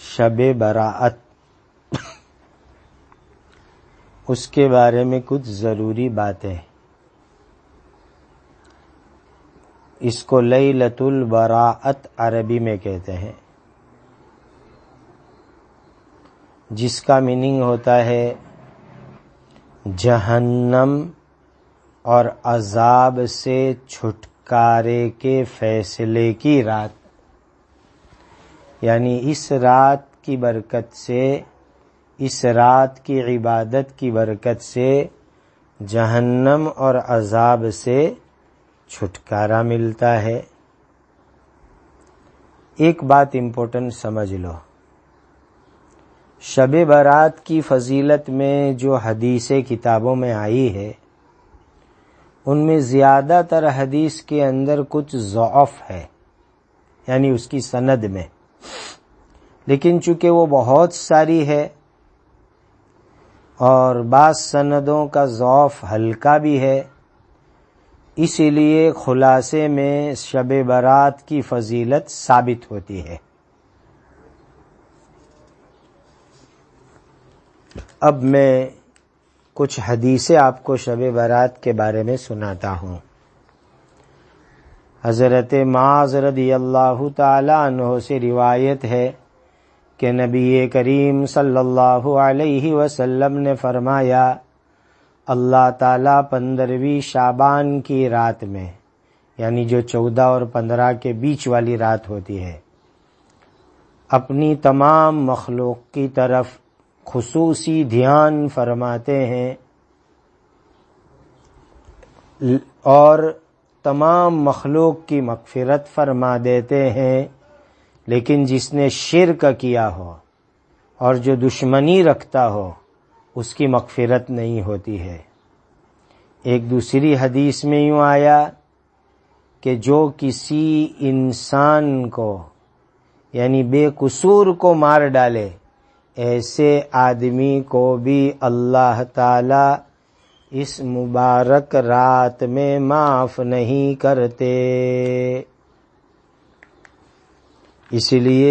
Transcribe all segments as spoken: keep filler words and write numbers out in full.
شب براءت، اس کے بارے میں کچھ ضروری باتیں. اس کو لیلۃ البراءت عربی میں کہتے ہیں، جس کا میننگ ہوتا ہے جہنم اور عذاب سے چھٹکارے کے فیصلے کی رات. یعنی اس رات کی برکت سے، اس رات کی عبادت کی برکت سے جہنم اور عذاب سے چھٹکارا ملتا ہے. ایک بات امپورٹنٹ سمجھ لو، شب برات کی فضیلت میں جو حدیثیں کتابوں میں آئی ہے، ان میں زیادہ تر حدیث کے اندر کچھ ضعف ہے، یعنی اس کی سند میں. لیکن چونکہ وہ بہت ساری ہے اور بعض سندوں کا ضعف ہلکا بھی ہے، اسی لیے خلاصے میں شب برات کی فضیلت ثابت ہوتی ہے. اب میں کچھ حدیثیں آپ کو شب برات کے بارے میں سناتا ہوں. حضرت معاذ رضی اللہ تعالی عنہ سے روایت ہے کہ نبی کریم صلی اللہ علیہ وسلم نے فرمایا، اللہ تعالیٰ پندرہویں شعبان کی رات میں، یعنی جو چودہ اور پندرہ کے بیچ والی رات ہوتی ہے، اپنی تمام مخلوق کی طرف خصوصی دھیان فرماتے ہیں اور تمام مخلوق کی مغفرت فرما دیتے ہیں. لیکن جس نے شرک کیا ہو اور جو دشمنی رکھتا ہو، اس کی مغفرت نہیں ہوتی ہے. ایک دوسری حدیث میں یوں آیا کہ جو کسی انسان کو، یعنی بے قصور کو مار ڈالے، ایسے آدمی کو بھی اللہ تعالی اس مبارک رات میں معاف نہیں کرتے. اس لیے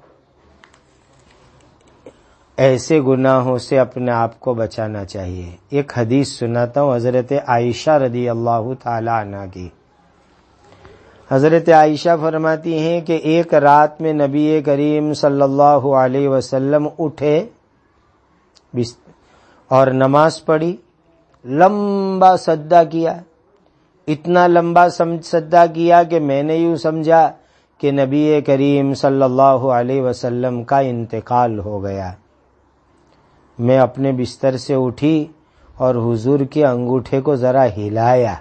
ایسے گناہوں سے اپنے آپ کو بچانا چاہیے. ایک حدیث سناتا ہوں حضرت عائشہ رضی اللہ تعالی عنہ کی. حضرت عائشہ فرماتی ہیں کہ ایک رات میں نبی کریم صلی اللہ علیہ وسلم اٹھے اور نماز پڑھی، لمبا سجدہ کیا، اتنا لمبا سجدہ کیا کہ میں نے یوں سمجھا کہ نبی کریم صلی اللہ علیہ وسلم کا انتقال ہو گیا. میں اپنے بستر سے اٹھی اور حضور کے انگوٹھے کو ذرا ہلایا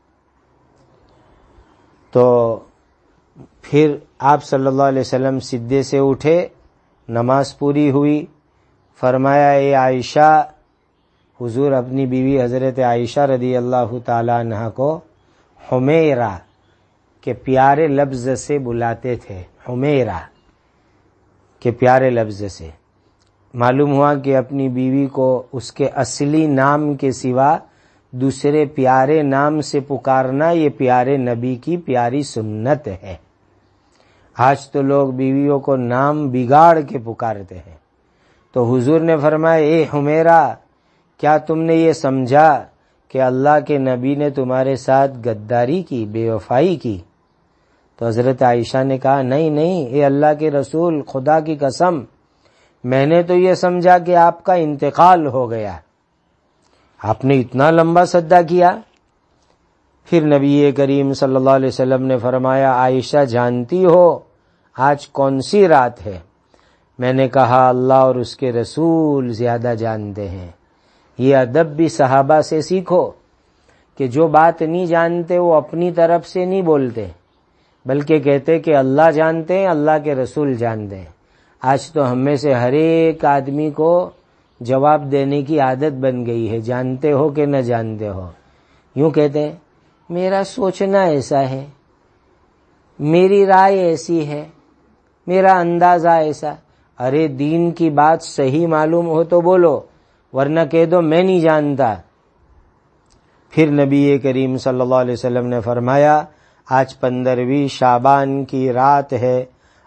تو پھر آپ صلی اللہ علیہ وسلم سجدے سے اٹھے، نماز پوری ہوئی. فرمایا، اے عائشہ، حضور اپنی بیوی حضرت عائشہ رضی اللہ تعالی عنہ کو حمیرہ کے پیارے لفظ سے بلاتے تھے. حمیرہ کے پیارے لفظ سے. معلوم ہوا کہ اپنی بیوی کو اس کے اصلی نام کے سوا دوسرے پیارے نام سے پکارنا یہ پیارے نبی کی پیاری سنت ہے. آج تو لوگ بیویوں کو نام بگاڑ کے پکارتے ہیں. تو حضور نے فرمایا، اے حمیرہ، کیا تم نے یہ سمجھا کہ اللہ کے نبی نے تمہارے ساتھ غداری کی، بے وفائی کی؟ تو حضرت عائشہ نے کہا، نہیں نہیں اے اللہ کے رسول، خدا کی قسم، میں نے تو یہ سمجھا کہ آپ کا انتقال ہو گیا. آپ نے اتنا لمبا سجدہ کیا؟ پھر نبی کریم صلی اللہ علیہ وسلم نے فرمایا، عائشہ جانتی ہو آج کون سی رات ہے؟ میں نے کہا، اللہ اور اس کے رسول زیادہ جانتے ہیں. یہ ادب بھی صحابہ سے سیکھو کہ جو بات نہیں جانتے وہ اپنی طرف سے نہیں بولتے، بلکہ کہتے کہ اللہ جانتے ہیں، اللہ کے رسول جانتے ہیں. آج تو ہم میں سے ہر ایک آدمی کو جواب دینے کی عادت بن گئی ہے، جانتے ہو کہ نہ جانتے ہو. یوں کہتے ہیں، میرا سوچنا ایسا ہے، میری رائے ایسی ہے، میرا اندازہ ایسا. ارے دین کی بات صحیح معلوم ہو تو بولو، ورنہ کہہ دو میں نہیں جانتا. پھر نبی کریم صلی اللہ علیہ وسلم نے فرمایا، آج پندرہویں شعبان کی رات ہے،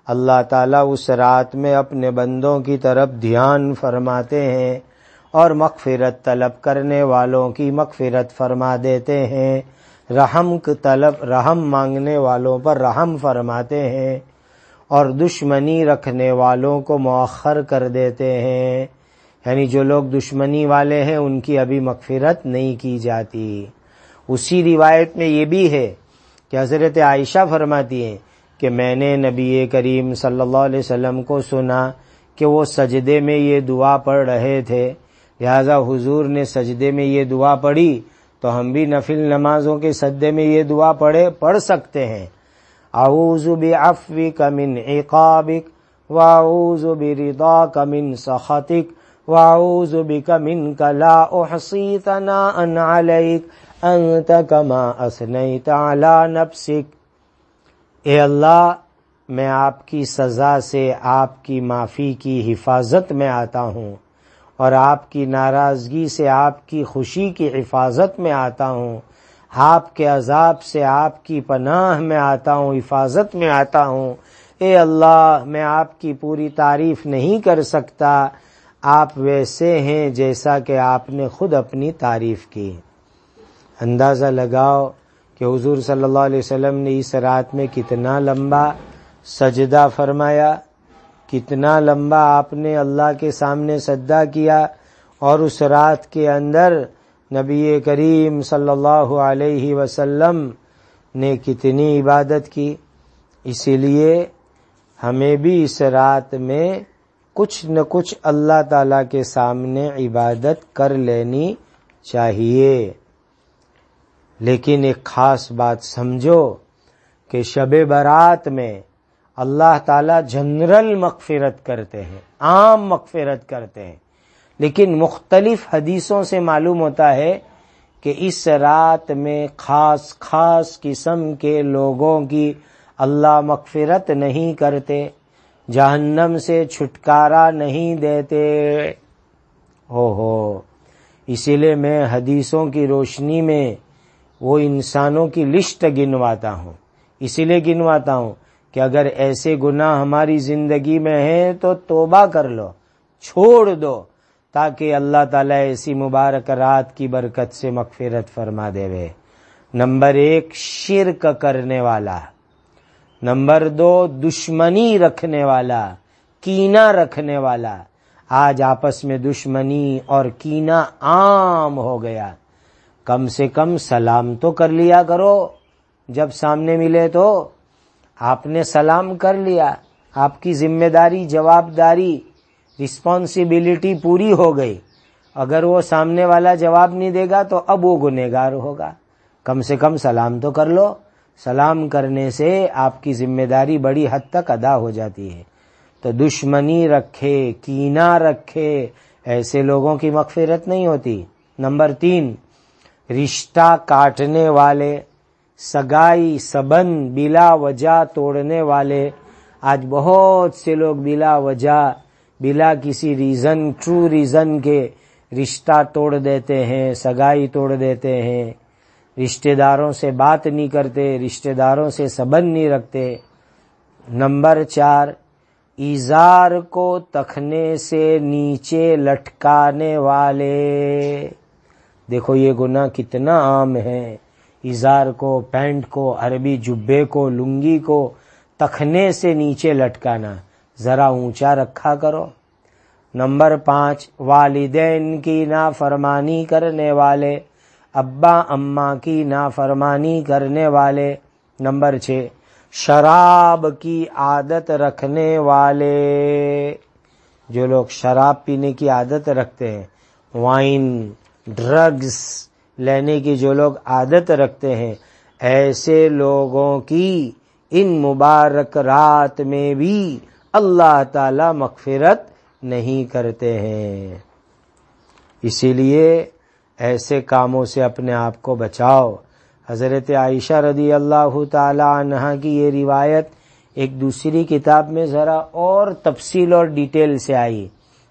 اللہ تعالیٰ اس رات میں اپنے بندوں کی طرف دھیان فرماتے ہیں اور مغفرت طلب کرنے والوں کی مغفرت فرما دیتے ہیں، رحم طلب رحم مانگنے والوں پر رحم فرماتے ہیں اور دشمنی رکھنے والوں کو مؤخر کر دیتے ہیں، یعنی جو لوگ دشمنی والے ہیں ان کی ابھی مغفرت نہیں کی جاتی۔ اسی روایت میں یہ بھی ہے کہ حضرت عائشہ فرماتی ہیں کہ میں نے نبی کریم صلی اللہ علیہ وسلم کو سنا کہ وہ سجدے میں یہ دعا پڑھ رہے تھے، لہذا حضور نے سجدے میں یہ دعا پڑھی تو ہم بھی نفل نمازوں کے سجدے میں یہ دعا پڑھے پڑھ سکتے ہیں۔ اعوذ بعفوک من عقابک واعوذ برضاک من سخطک واعوذ بک منک لا احصی ثناء علیک انت کما اثنیت علی نفسک۔ اے اللہ، میں آپ کی سزا سے آپ کی معافی کی حفاظت میں آتا ہوں اور آپ کی ناراضگی سے آپ کی خوشی کی حفاظت میں آتا ہوں، آپ کے عذاب سے آپ کی پناہ میں آتا ہوں، حفاظت میں آتا ہوں۔ اے اللہ، میں آپ کی پوری تعریف نہیں کر سکتا، آپ ویسے ہیں جیسا کہ آپ نے خود اپنی تعریف کی۔ اندازہ لگاؤ کہ حضور صلی اللہ علیہ وسلم نے اس رات میں کتنا لمبا سجدہ فرمایا، کتنا لمبا آپ نے اللہ کے سامنے سجدہ کیا، اور اس رات کے اندر نبی کریم صلی اللہ علیہ وسلم نے کتنی عبادت کی۔ اسی لیے ہمیں بھی اس رات میں کچھ نہ کچھ اللہ تعالیٰ کے سامنے عبادت کر لینی چاہیے۔ لیکن ایک خاص بات سمجھو کہ شب برات میں اللہ تعالیٰ جنرل مغفرت کرتے ہیں، عام مغفرت کرتے ہیں، لیکن مختلف حدیثوں سے معلوم ہوتا ہے کہ اس رات میں خاص خاص قسم کے لوگوں کی اللہ مغفرت نہیں کرتے، جہنم سے چھٹکارا نہیں دیتے۔ ہو ہو اسی لیے میں حدیثوں کی روشنی میں وہ انسانوں کی لسٹ گنواتا ہوں، اسی لیے گنواتا ہوں کہ اگر ایسے گناہ ہماری زندگی میں ہیں تو توبہ کر لو، چھوڑ دو، تاکہ اللہ تعالیٰ ایسی مبارک رات کی برکت سے مغفرت فرما دے وے۔ نمبر ایک، شرک کرنے والا۔ نمبر دو، دشمنی رکھنے والا، کینہ رکھنے والا۔ آج آپس میں دشمنی اور کینہ عام ہو گیا۔ کم سے کم سلام تو کر لیا کرو، جب سامنے ملے تو آپ نے سلام کر لیا، آپ کی ذمہ داری، جواب داری، رسپانسبلٹی پوری ہو گئی۔ اگر وہ سامنے والا جواب نہیں دے گا تو اب وہ گنہگار ہوگا۔ کم سے کم سلام تو کر لو، سلام کرنے سے آپ کی ذمہ داری بڑی حد تک ادا ہو جاتی ہے۔ تو دشمنی رکھے، کینہ رکھے، ایسے لوگوں کی مغفرت نہیں ہوتی۔ نمبر تین، رشتہ کاٹنے والے، سگائی سبند بلا وجہ توڑنے والے۔ آج بہت سے لوگ بلا وجہ، بلا کسی ریزن، ٹرو ریزن کے رشتہ توڑ دیتے ہیں، سگائی توڑ دیتے ہیں، رشتہ داروں سے بات نہیں کرتے، رشتہ داروں سے سبند نہیں رکھتے۔ نمبر چار، ایزار کو تخنے سے نیچے لٹکانے والے۔ دیکھو یہ گناہ کتنا عام ہے، ایزار کو، پینٹ کو، عربی جبے کو، لنگی کو تخنے سے نیچے لٹکانا، ذرا اونچا رکھا کرو۔ نمبر پانچ، والدین کی نافرمانی کرنے والے، ابا اماں کی نافرمانی کرنے والے۔ نمبر چھ، شراب کی عادت رکھنے والے۔ جو لوگ شراب پینے کی عادت رکھتے ہیں، وائن، ڈرگز لینے کی جو لوگ عادت رکھتے ہیں، ایسے لوگوں کی ان مبارک رات میں بھی اللہ تعالی مغفرت نہیں کرتے ہیں۔ اسی لیے ایسے کاموں سے اپنے آپ کو بچاؤ۔ حضرت عائشہ رضی اللہ تعالی عنہا کی یہ روایت ایک دوسری کتاب میں ذرا اور تفصیل اور ڈیٹیل سے آئی۔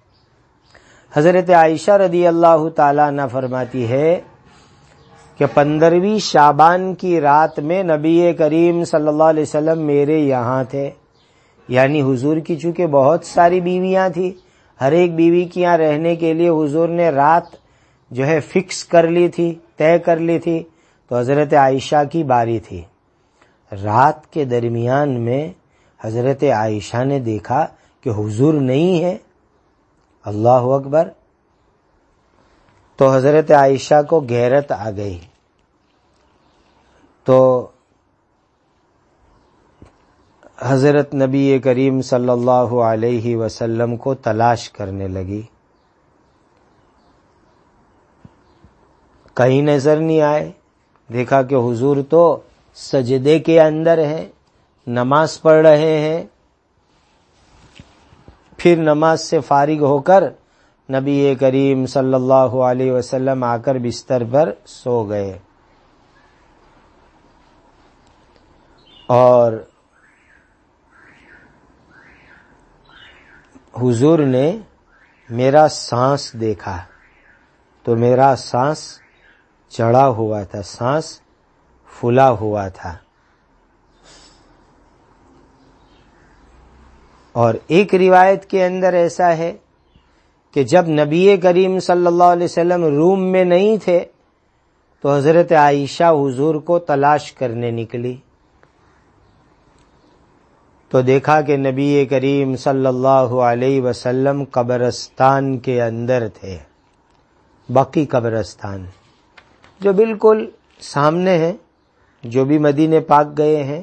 حضرت عائشہ رضی اللہ تعالی عنہ فرماتی ہے کہ پندرہویں شعبان کی رات میں نبی کریم صلی اللہ علیہ وسلم میرے یہاں تھے۔ یعنی حضور کی چونکہ بہت ساری بیویاں تھیں، ہر ایک بیوی کے یہاں رہنے کے لیے حضور نے رات جو ہے فکس کر لی تھی، طے کر لی تھی، تو حضرت عائشہ کی باری تھی۔ رات کے درمیان میں حضرت عائشہ نے دیکھا کہ حضور نہیں ہے، اللہ اکبر، تو حضرت عائشہ کو غیرت آ گئی، تو حضرت نبی کریم صلی اللہ علیہ وسلم کو تلاش کرنے لگی، کہیں نظر نہیں آئے، دیکھا کہ حضور تو سجدے کے اندر ہیں، نماز پڑھ رہے ہیں۔ پھر نماز سے فارغ ہو کر نبی کریم صلی اللہ علیہ وسلم آ کر بستر پر سو گئے، اور حضور نے میرا سانس دیکھا تو میرا سانس چڑھا ہوا تھا، سانس پھلا ہوا تھا۔ اور ایک روایت کے اندر ایسا ہے کہ جب نبی کریم صلی اللہ علیہ وسلم روم میں نہیں تھے تو حضرت عائشہ حضور کو تلاش کرنے نکلی، تو دیکھا کہ نبی کریم صلی اللہ علیہ وسلم قبرستان کے اندر تھے، بقی قبرستان جو بالکل سامنے ہے، جو بھی مدینے پاک گئے ہیں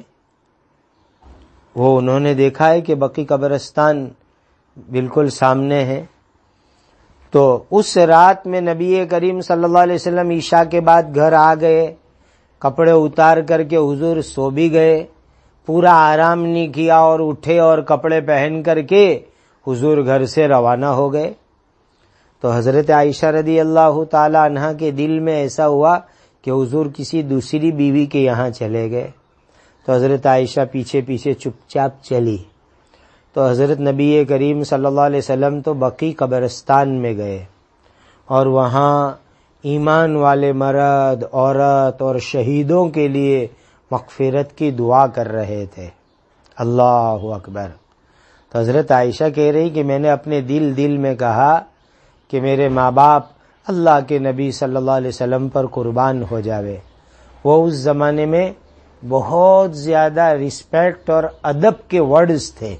وہ انہوں نے دیکھا ہے کہ بقی قبرستان بالکل سامنے ہے۔ تو اس رات میں نبی کریم صلی اللہ علیہ وسلم عشاء کے بعد گھر آ گئے، کپڑے اتار کر کے حضور سو بھی گئے، پورا آرام نہیں کیا، اور اٹھے اور کپڑے پہن کر کے حضور گھر سے روانہ ہو گئے۔ تو حضرت عائشہ رضی اللہ تعالی عنہا کے دل میں ایسا ہوا کہ حضور کسی دوسری بیوی کے یہاں چلے گئے، تو حضرت عائشہ پیچھے پیچھے چپ چاپ چلی، تو حضرت نبی کریم صلی اللہ علیہ وسلم تو بقی قبرستان میں گئے، اور وہاں ایمان والے مرد، عورت اور شہیدوں کے لیے مغفرت کی دعا کر رہے تھے، اللہ اکبر۔ تو حضرت عائشہ کہہ رہی کہ میں نے اپنے دل دل میں کہا کہ میرے ماں باپ اللہ کے نبی صلی اللہ علیہ وسلم پر قربان ہو جاوے۔ وہ اس زمانے میں بہت زیادہ رسپیکٹ اور ادب کے ورڈز تھے،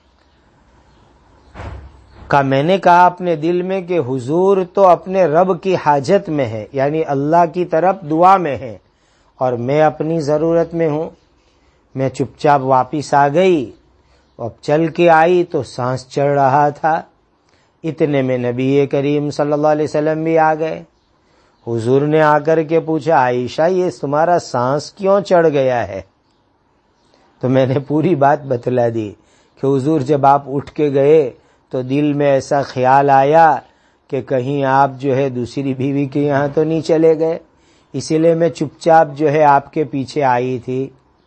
کا میں نے کہا اپنے دل میں کہ حضور تو اپنے رب کی حاجت میں ہے، یعنی اللہ کی طرف دعا میں ہے، اور میں اپنی ضرورت میں ہوں۔ میں چپ چاپ واپس آ گئی، اب چل کے آئی تو سانس چڑھ رہا تھا، اتنے میں نبی کریم صلی اللہ علیہ وسلم بھی آ گئے۔ حضور نے آ کر کے پوچھا، عائشہ یہ تمہارا سانس کیوں چڑھ گیا ہے؟ تو میں نے پوری بات بتلا دی کہ حضور جب آپ اٹھ کے گئے تو دل میں ایسا خیال آیا کہ کہیں آپ جو ہے دوسری بیوی کے یہاں تو نہیں چلے گئے، اسی لیے میں چپ چاپ جو ہے آپ کے پیچھے آئی تھی۔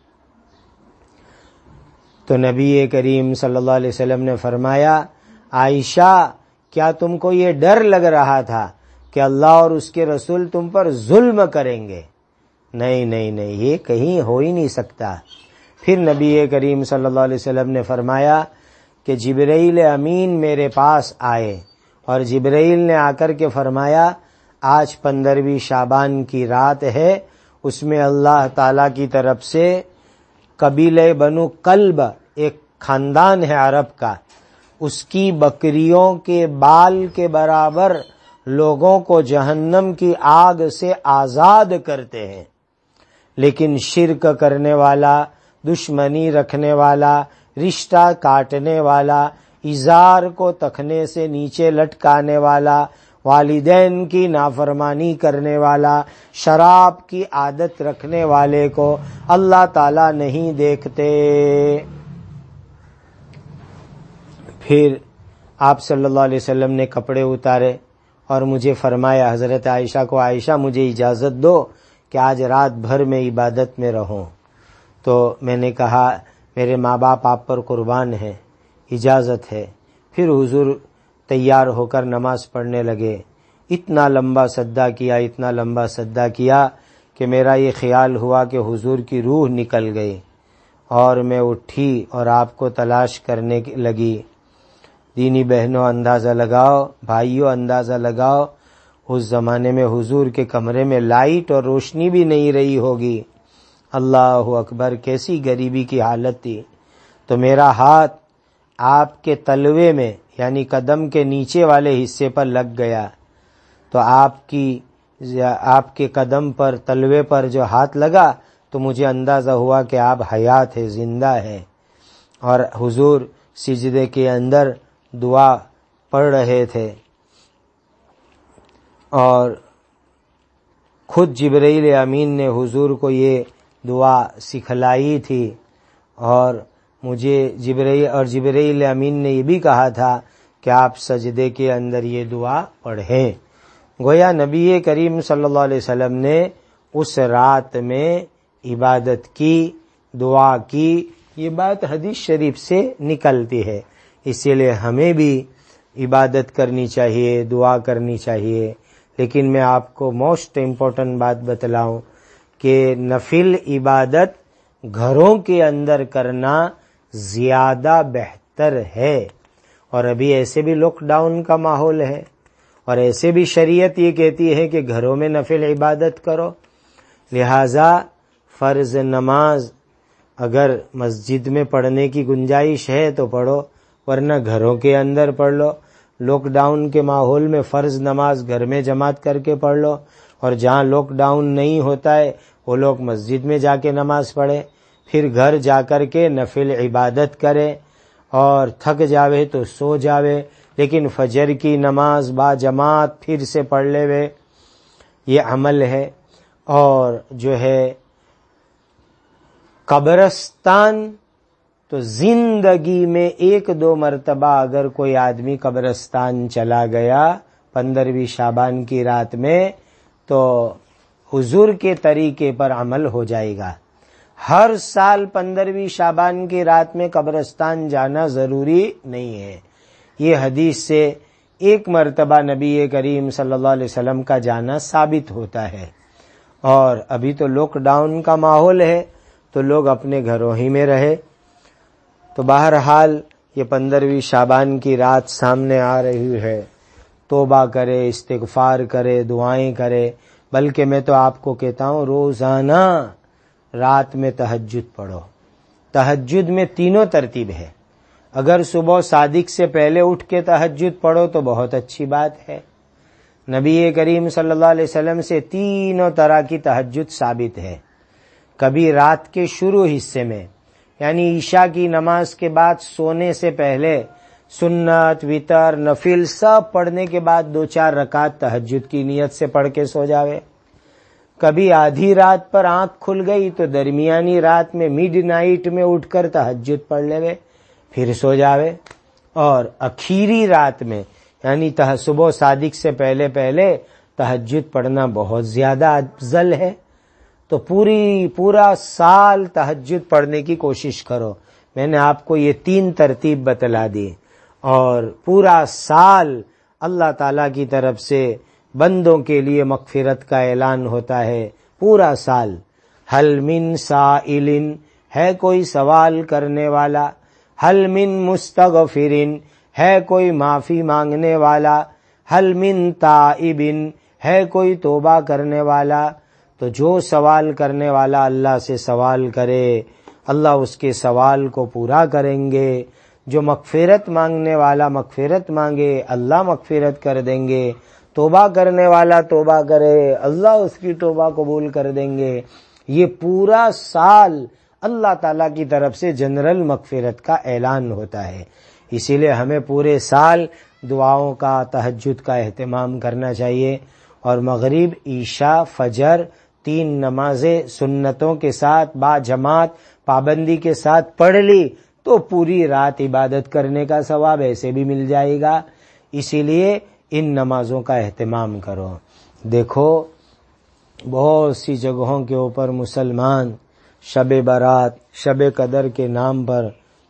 تو نبی کریم صلی اللہ علیہ وسلم نے فرمایا، عائشہ کیا تم کو یہ ڈر لگ رہا تھا کہ اللہ اور اس کے رسول تم پر ظلم کریں گے؟ نہیں نہیں نہیں، یہ کہیں ہو ہی نہیں سکتا۔ پھر نبی کریم صلی اللہ علیہ وسلم نے فرمایا کہ جبرائیل امین میرے پاس آئے، اور جبرائیل نے آ کر کے فرمایا آج پندرہویں شعبان کی رات ہے، اس میں اللہ تعالی کی طرف سے قبیلہ بنو کلب، ایک خاندان ہے عرب کا، اس کی بکریوں کے بال کے برابر لوگوں کو جہنم کی آگ سے آزاد کرتے ہیں، لیکن شرک کرنے والا، دشمنی رکھنے والا، رشتہ کاٹنے والا، ازار کو تکھنے سے نیچے لٹکانے والا، والدین کی نافرمانی کرنے والا، شراب کی عادت رکھنے والے کو اللہ تعالی نہیں دیکھتے۔ پھر آپ صلی اللہ علیہ وسلم نے کپڑے اتارے اور مجھے فرمایا، حضرت عائشہ کو، عائشہ مجھے اجازت دو کہ آج رات بھر میں عبادت میں رہوں۔ تو میں نے کہا میرے ماں باپ آپ پر قربان ہیں، اجازت ہے۔ پھر حضور تیار ہو کر نماز پڑھنے لگے، اتنا لمبا سجدہ کیا، اتنا لمبا سجدہ کیا کہ میرا یہ خیال ہوا کہ حضور کی روح نکل گئی، اور میں اٹھی اور آپ کو تلاش کرنے لگی۔ دینی بہنوں اندازہ لگاؤ، بھائیوں اندازہ لگاؤ، اس زمانے میں حضور کے کمرے میں لائٹ اور روشنی بھی نہیں رہی ہوگی۔ اللہ اکبر، کیسی غریبی کی حالت تھی۔ تو میرا ہاتھ آپ کے تلوے میں یعنی قدم کے نیچے والے حصے پر لگ گیا، تو آپ کی آپ کے قدم پر تلوے پر جو ہاتھ لگا تو مجھے اندازہ ہوا کہ آپ حیات ہے، زندہ ہے۔ اور حضور سجدے کے اندر دعا پڑھ رہے تھے، اور خود جبرائیل امین نے حضور کو یہ دعا سکھلائی تھی، اور مجھے جبرائیل اور جبرائیل امین نے یہ بھی کہا تھا کہ آپ سجدے کے اندر یہ دعا پڑھیں۔ گویا نبی کریم صلی اللہ علیہ وسلم نے اس رات میں عبادت کی، دعا کی، یہ بات حدیث شریف سے نکلتی ہے۔ اسی لیے ہمیں بھی عبادت کرنی چاہیے، دعا کرنی چاہیے۔ لیکن میں آپ کو موسٹ امپورٹنٹ بات بتلاؤں کہ نفل عبادت گھروں کے اندر کرنا زیادہ بہتر ہے۔ اور ابھی ایسے بھی لاک ڈاؤن کا ماحول ہے، اور ایسے بھی شریعت یہ کہتی ہے کہ گھروں میں نفل عبادت کرو۔ لہذا فرض نماز اگر مسجد میں پڑھنے کی گنجائش ہے تو پڑھو، ورنہ گھروں کے اندر پڑھ لو۔ لاک ڈاؤن کے ماحول میں فرض نماز گھر میں جماعت کر کے پڑھ لو، اور جہاں لاک ڈاؤن نہیں ہوتا ہے وہ لوگ مسجد میں جا کے نماز پڑھے، پھر گھر جا کر کے نفل عبادت کرے، اور تھک جاوے تو سو جاوے، لیکن فجر کی نماز با جماعت پھر سے پڑھ لے وے، یہ عمل ہے۔ اور جو ہے قبرستان، تو زندگی میں ایک دو مرتبہ اگر کوئی آدمی قبرستان چلا گیا پندرہویں شعبان کی رات میں تو حضور کے طریقے پر عمل ہو جائے گا۔ ہر سال پندرہویں شعبان کی رات میں قبرستان جانا ضروری نہیں ہے۔ یہ حدیث سے ایک مرتبہ نبی کریم صلی اللہ علیہ وسلم کا جانا ثابت ہوتا ہے، اور ابھی تو لاک ڈاؤن کا ماحول ہے تو لوگ اپنے گھروں ہی میں رہے۔ تو بہرحال یہ پندرہویں شعبان کی رات سامنے آ رہی ہے، توبہ کرے، استغفار کرے، دعائیں کرے، بلکہ میں تو آپ کو کہتا ہوں روزانہ رات میں تہجد پڑھو۔ تہجد میں تینوں ترتیب ہے۔ اگر صبح صادق سے پہلے اٹھ کے تہجد پڑھو تو بہت اچھی بات ہے۔ نبی کریم صلی اللہ علیہ وسلم سے تینوں طرح کی تہجد ثابت ہے۔ کبھی رات کے شروع حصے میں یعنی عشاء کی نماز کے بعد سونے سے پہلے سنت، وتر، نفل سب پڑھنے کے بعد دو چار رکعت تہجد کی نیت سے پڑھ کے سو جاوے۔ کبھی آدھی رات پر آنکھ کھل گئی تو درمیانی رات میں مڈ نائٹ میں اٹھ کر تہجد پڑھ لے، پھر سو جاوے۔ اور اخیری رات میں یعنی صبح صادق سے پہلے پہلے تہجد پڑھنا بہت زیادہ افضل ہے۔ تو پوری پورا سال تہجد پڑھنے کی کوشش کرو۔ میں نے آپ کو یہ تین ترتیب بتلا دی، اور پورا سال اللہ تعالیٰ کی طرف سے بندوں کے لیے مغفرت کا اعلان ہوتا ہے۔ پورا سال حل من سائل، ہے کوئی سوال کرنے والا، حل من مستغفر، ہے کوئی معافی مانگنے والا، حل من تائب، ہے کوئی توبہ کرنے والا۔ تو جو سوال کرنے والا اللہ سے سوال کرے اللہ اس کے سوال کو پورا کریں گے، جو مغفرت مانگنے والا مغفرت مانگے اللہ مغفرت کر دیں گے، توبہ کرنے والا توبہ کرے اللہ اس کی توبہ قبول کر دیں گے۔ یہ پورا سال اللہ تعالیٰ کی طرف سے جنرل مغفرت کا اعلان ہوتا ہے۔ اسی لیے ہمیں پورے سال دعاؤں کا، تہجد کا اہتمام کرنا چاہیے، اور مغرب، عشاء، فجر تین نمازیں سنتوں کے ساتھ با جماعت پابندی کے ساتھ پڑھ لی تو پوری رات عبادت کرنے کا ثواب ایسے بھی مل جائے گا۔ اسی لیے ان نمازوں کا اہتمام کرو۔ دیکھو بہت سی جگہوں کے اوپر مسلمان شب برات، شب قدر کے نام پر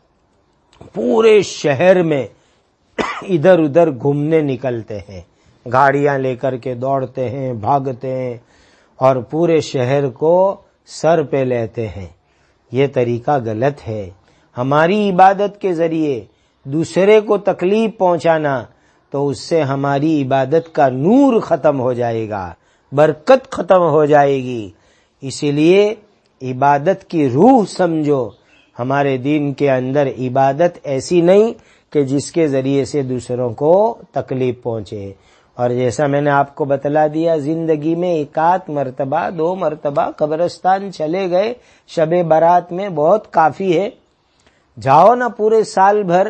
پورے شہر میں ادھر ادھر گھومنے نکلتے ہیں، گاڑیاں لے کر کے دوڑتے ہیں، بھاگتے ہیں، اور پورے شہر کو سر پہ لیتے ہیں۔ یہ طریقہ غلط ہے. ہماری عبادت کے ذریعے دوسرے کو تکلیف پہنچانا تو اس سے ہماری عبادت کا نور ختم ہو جائے گا، برکت ختم ہو جائے گی. اسی لیے عبادت کی روح سمجھو. ہمارے دین کے اندر عبادت ایسی نہیں کہ جس کے ذریعے سے دوسروں کو تکلیف پہنچے. اور جیسا میں نے آپ کو بتلا دیا، زندگی میں ایک آدھ مرتبہ دو مرتبہ قبرستان چلے گئے شب برات میں بہت کافی ہے. جاؤ نا پورے سال بھر،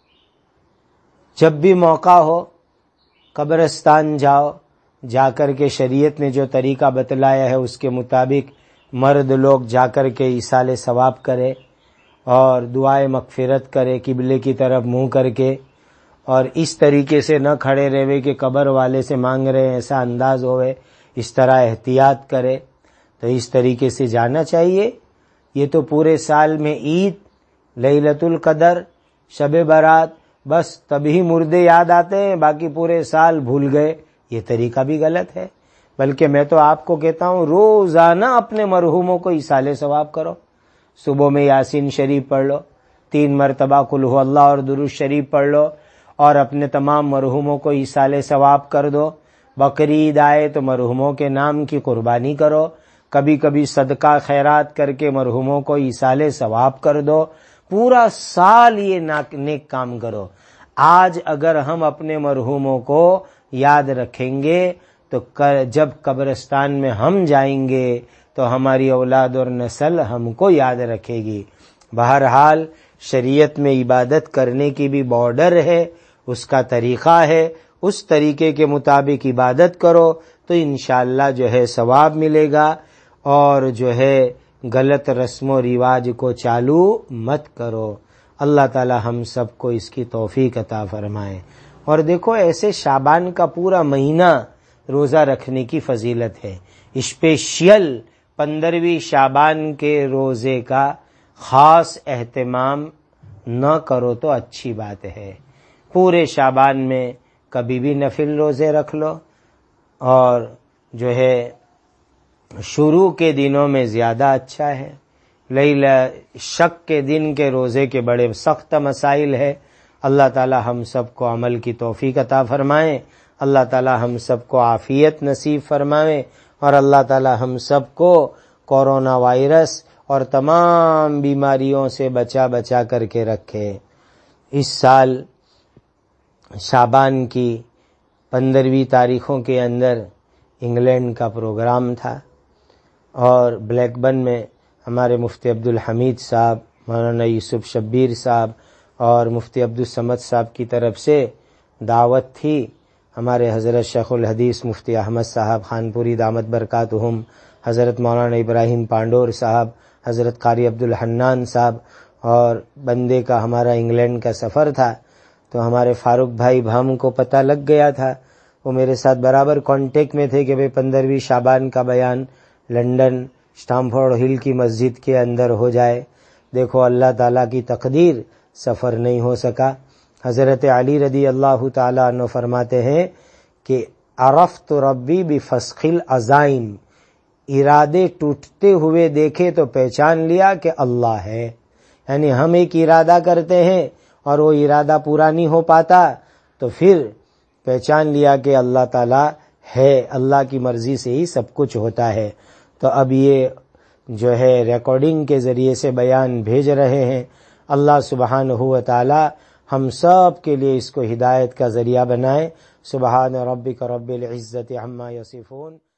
جب بھی موقع ہو قبرستان جاؤ، جا کر کے شریعت نے جو طریقہ بتلایا ہے اس کے مطابق مرد لوگ جا کر کے ایصال ثواب کرے اور دعائے مغفرت کرے قبلے کی طرف منہ کر کے، اور اس طریقے سے نہ کھڑے رہے کہ قبر والے سے مانگ رہے ہیں ایسا انداز ہوئے، اس طرح احتیاط کرے. تو اس طریقے سے جانا چاہیے. یہ تو پورے سال میں عید، لیلۃ القدر، شب برات، بس تبھی مردے یاد آتے ہیں، باقی پورے سال بھول گئے. یہ طریقہ بھی غلط ہے. بلکہ میں تو آپ کو کہتا ہوں روزانہ اپنے مرحوموں کو ایصال ثواب کرو. صبح میں یاسین شریف پڑھ لو، تین مرتبہ قل ھو اللہ اور درود شریف پڑھ لو، اور اپنے تمام مرحوموں کو ایصال ثواب کر دو. بقرعید آئے تو مرحوموں کے نام کی قربانی کرو. کبھی کبھی صدقہ خیرات کر کے مرحوموں کو ایصال ثواب کر دو. پورا سال یہ نیک کام کرو. آج اگر ہم اپنے مرحوموں کو یاد رکھیں گے تو جب قبرستان میں ہم جائیں گے تو ہماری اولاد اور نسل ہم کو یاد رکھے گی. بہرحال شریعت میں عبادت کرنے کی بھی بارڈر ہے، اس کا طریقہ ہے. اس طریقے کے مطابق عبادت کرو تو انشاءاللہ جو ہے ثواب ملے گا. اور جو ہے غلط رسم و رواج کو چالو مت کرو. اللہ تعالی ہم سب کو اس کی توفیق عطا فرمائے. اور دیکھو ایسے شعبان کا پورا مہینہ روزہ رکھنے کی فضیلت ہے. اسپیشل پندرہویں شعبان کے روزے کا خاص اہتمام نہ کرو تو اچھی بات ہے. پورے شعبان میں کبھی بھی نفل روزے رکھ لو، اور جو ہے شروع کے دنوں میں زیادہ اچھا ہے. لیلہ شک کے دن کے روزے کے بڑے سخت مسائل ہے. اللہ تعالی ہم سب کو عمل کی توفیق عطا فرمائے. اللہ تعالی ہم سب کو عافیت نصیب فرمائے، اور اللہ تعالی ہم سب کو کورونا وائرس اور تمام بیماریوں سے بچا بچا کر کے رکھے. اس سال شعبان کی پندرہویں تاریخوں کے اندر انگلینڈ کا پروگرام تھا، اور بلیک بن میں ہمارے مفتی عبدالحمید صاحب، مولانا یوسف شبیر صاحب اور مفتی عبدالصمد صاحب کی طرف سے دعوت تھی. ہمارے حضرت شیخ الحدیث مفتی احمد صاحب خانپوری دامت برکاتہم، حضرت مولانا ابراہیم پانڈور صاحب، حضرت قاری عبدالحنان صاحب، اور بندے کا ہمارا انگلینڈ کا سفر تھا. تو ہمارے فاروق بھائی بھام کو پتہ لگ گیا تھا، وہ میرے ساتھ برابر کانٹیکٹ میں تھے کہ بھئی پندرہویں شعبان کا بیان لنڈن اسٹامفورڈ ہل کی مسجد کے اندر ہو جائے. دیکھو اللہ تعالیٰ کی تقدیر، سفر نہیں ہو سکا. حضرت علی رضی اللہ تعالیٰ عنہ فرماتے ہیں کہ عرفت ربی بفسخ العزائم، ارادے ٹوٹتے ہوئے دیکھے تو پہچان لیا کہ اللہ ہے. یعنی ہم ایک ارادہ کرتے ہیں اور وہ ارادہ پورا نہیں ہو پاتا تو پھر پہچان لیا کہ اللہ تعالیٰ ہے، اللہ کی مرضی سے ہی سب کچھ ہوتا ہے. تو اب یہ جو ہے ریکارڈنگ کے ذریعے سے بیان بھیج رہے ہیں. اللہ سبحانہ و تعالی ہم سب کے لیے اس کو ہدایت کا ذریعہ بنائے. سبحان ربک رب العزت عما یصفون.